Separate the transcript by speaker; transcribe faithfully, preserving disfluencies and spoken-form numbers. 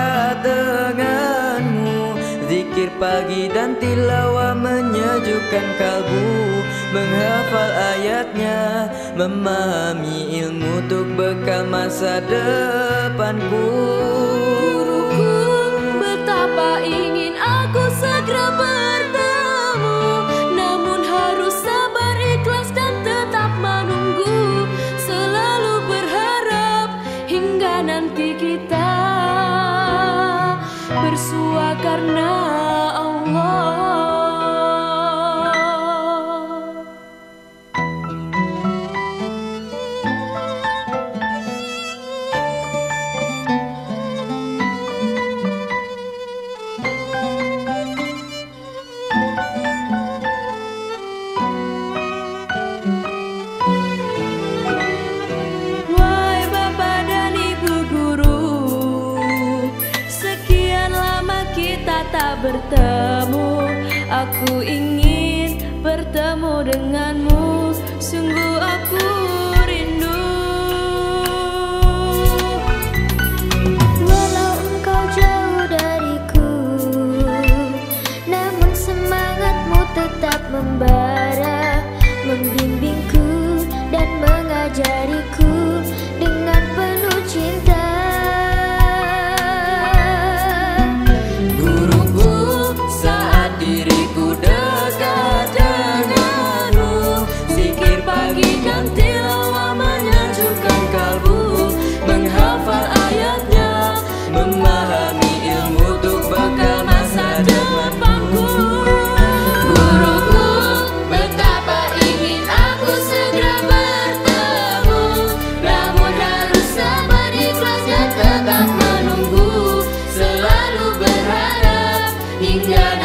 Speaker 1: dekat denganmu. Zikir pagi dan tilawah menyejukkan kalbu. Menghafal ayatnya, memahami ilmu untuk bekal masa depanku.
Speaker 2: Guruku, betapa ingin aku segera bertemu, namun harus sabar, ikhlas dan tetap menunggu. Selalu berharap hingga nanti kita bersua karena Allah. Tak bertemu, aku ingin bertemu denganmu. Sungguh aku rindu.
Speaker 3: Walau engkau jauh dariku, namun semangatmu tetap membara, membimbingku dan mengajariku dengan penuh cinta.
Speaker 1: Diriku dekat denganmu, zikir pagi dan tilawah menyejukkan kalbu. Menghafal ayatnya, memahami ilmu untuk bekal masa depanku.
Speaker 2: Guruku, betapa ingin aku segera bertemu, namun harus sabar, ikhlas dan tetap menunggu. Selalu berharap hingga